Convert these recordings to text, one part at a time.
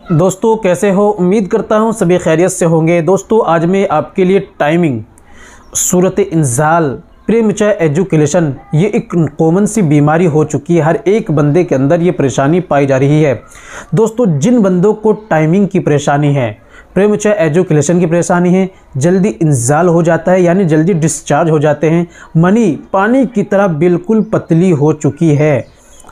दोस्तों कैसे हो। उम्मीद करता हूँ सभी खैरियत से होंगे। दोस्तों आज मैं आपके लिए टाइमिंग, सूरत इंजाल, प्रीमैच्योर एजुकेशन ये एक कॉमन सी बीमारी हो चुकी है। हर एक बंदे के अंदर ये परेशानी पाई जा रही है। दोस्तों जिन बंदों को टाइमिंग की परेशानी है, प्रीमैच्योर एजुकेशन की परेशानी है, जल्दी इंजाल हो जाता है यानी जल्दी डिस्चार्ज हो जाते हैं, मनी पानी की तरह बिल्कुल पतली हो चुकी है,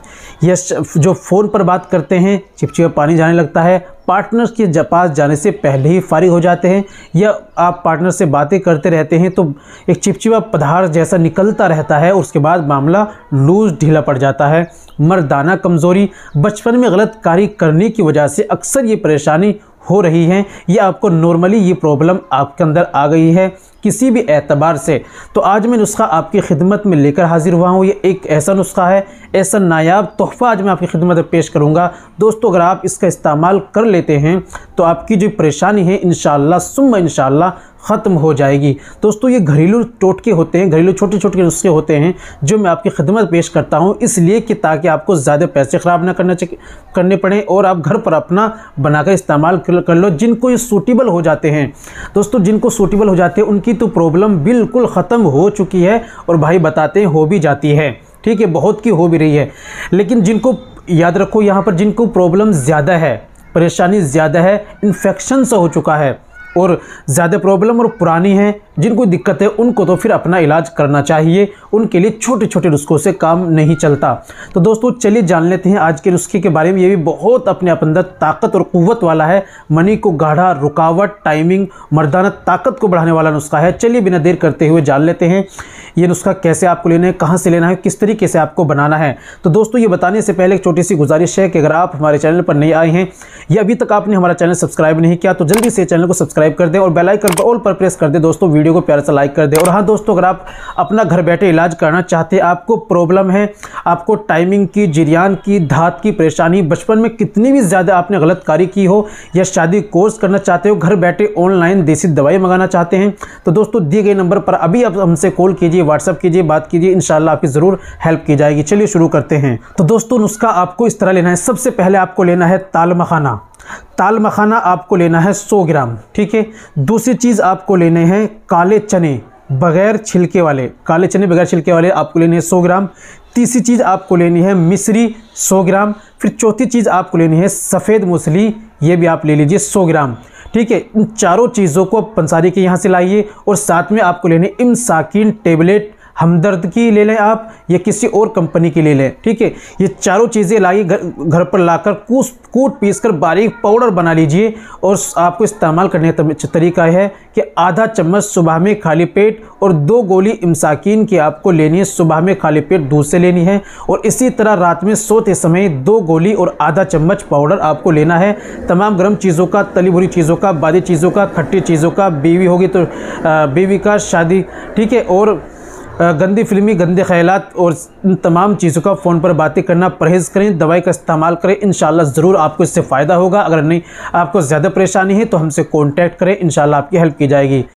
या जो फ़ोन पर बात करते हैं चिपचिपा पानी जाने लगता है, पार्टनर के पास जाने से पहले ही फारिग हो जाते हैं, या आप पार्टनर से बातें करते रहते हैं तो एक चिपचिपा पदार्थ जैसा निकलता रहता है, उसके बाद मामला लूज़ ढीला पड़ जाता है। मर्दाना कमज़ोरी, बचपन में गलत कार्य करने की वजह से अक्सर ये परेशानी हो रही है, या आपको नॉर्मली ये प्रॉब्लम आपके अंदर आ गई है किसी भी एतबार से, तो आज मैं नुस्खा आपकी खिदमत में लेकर हाजिर हुआ हूँ। ये एक ऐसा नुस्खा है, ऐसा नायाब तोहफ़ा आज मैं आपकी खिदमत में पेश करूँगा। दोस्तों अगर आप इसका इस्तेमाल कर लेते हैं तो आपकी जो परेशानी है इंशाअल्लाह सुम्मा इंशाअल्लाह ख़त्म हो जाएगी। दोस्तों ये घरेलू टोटके होते हैं, घरेलू छोटे छोटे नुस्खे होते हैं जो मैं आपकी खिदमत पेश करता हूँ, इसलिए कि ताकि आपको ज़्यादा पैसे ख़राब ना करने पड़े और आप घर पर अपना बनाकर इस्तेमाल कर लो। जिनको ये सूटेबल हो जाते हैं, दोस्तों जिनको सूटेबल हो जाते हैं उनकी तो प्रॉब्लम बिल्कुल ख़त्म हो चुकी है, और भाई बताते हैं हो भी जाती है, ठीक है, बहुत की हो भी रही है। लेकिन जिनको याद रखो, यहाँ पर जिनको प्रॉब्लम ज़्यादा है, परेशानी ज़्यादा है, इन्फेक्शन सा हो चुका है और ज़्यादा प्रॉब्लम और पुरानी है, जिनको दिक्कत है उनको तो फिर अपना इलाज करना चाहिए, उनके लिए छोटे छोटे नुस्खों से काम नहीं चलता। तो दोस्तों चलिए जान लेते हैं आज के नुस्खे के बारे में। ये भी बहुत अपने अंदर ताकत और क़ुव्वत वाला है, मनी को गाढ़ा, रुकावट, टाइमिंग, मर्दाना ताकत को बढ़ाने वाला नुस्खा है। चलिए बिना देर करते हुए जान लेते हैं ये नुस्खा कैसे आपको लेना है, कहाँ से लेना है, किस तरीके से आपको बनाना है। तो दोस्तों ये बताने से पहले एक छोटी सी गुजारिश है कि अगर आप हमारे चैनल पर नए आए हैं या अभी तक आपने हमारा चैनल सब्सक्राइब नहीं किया तो जल्दी से चैनल को सब्सक्राइब कर दें और बेल आइकन ऑल पर प्रेस कर दें। दोस्तों वीडियो को प्यारा सा लाइक कर दें। और हाँ दोस्तों अगर आप अपना घर बैठे इलाज करना चाहते हैं, आपको प्रॉब्लम है, आपको टाइमिंग की, जिरियान की, धात की परेशानी, बचपन में कितनी भी ज़्यादा आपने गलत कार्य की हो, या शादी कोर्स करना चाहते हो, घर बैठे ऑनलाइन देसी दवाई मंगाना चाहते हैं, तो दोस्तों दिए गए नंबर पर अभी आप हमसे कॉल कीजिए, व्हाट्सअप कीजिए, बात कीजिए, इंशाल्लाह आपकी ज़रूर हेल्प की जाएगी। चलिए शुरू करते हैं। तो दोस्तों नुस्खा आपको इस तरह लेना है। सबसे पहले आपको लेना है ताल मखाना। ताल मखाना आपको लेना है 100 ग्राम, ठीक है। दूसरी चीज़ आपको लेने हैं काले चने बगैर छिलके वाले, काले चने बगैर छिलके वाले आपको लेने हैं 100 ग्राम। तीसरी चीज़ आपको लेनी है मिश्री 100 ग्राम। फिर चौथी चीज़ आपको लेनी है सफ़ेद मूसली, ये भी आप ले लीजिए 100 ग्राम, ठीक है। इन चारों चीज़ों को पंसारी के यहाँ से लाइए, और साथ में आपको लेने इमसाकिन टेबलेट, हमदर्द की ले लें आप या किसी और कंपनी की ले लें, ठीक है। ये चारों चीज़ें लाइए, घर पर लाकर कूट पीस कर बारीक पाउडर बना लीजिए। और आपको इस्तेमाल करने का तरीका है कि आधा चम्मच सुबह में खाली पेट और 2 गोली इमसाकिन की आपको लेनी है, सुबह में खाली पेट दूध से लेनी है। और इसी तरह रात में सोते समय 2 गोली और आधा चम्मच पाउडर आपको लेना है। तमाम गर्म चीज़ों का, तली भुनी चीज़ों का, बादी चीज़ों का, खट्टी चीज़ों का, बीवी होगी तो बीवी का, शादी, ठीक है, और गंदी फिल्मी, गंदे ख्यालात और इन तमाम चीज़ों का फ़ोन पर बातें करना परहेज़ करें, दवाई का इस्तेमाल करें, इंशाल्लाह ज़रूर आपको इससे फ़ायदा होगा। अगर नहीं आपको ज़्यादा परेशानी है तो हमसे कांटेक्ट करें, इंशाल्लाह आपकी हेल्प की जाएगी।